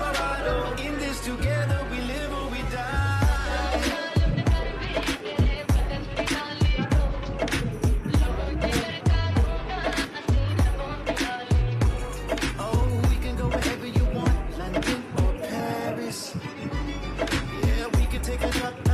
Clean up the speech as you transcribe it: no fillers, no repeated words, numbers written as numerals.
desperado. In this together, we live or we die. Oh, we can go wherever you want, London or Paris. Yeah, we can take a drop.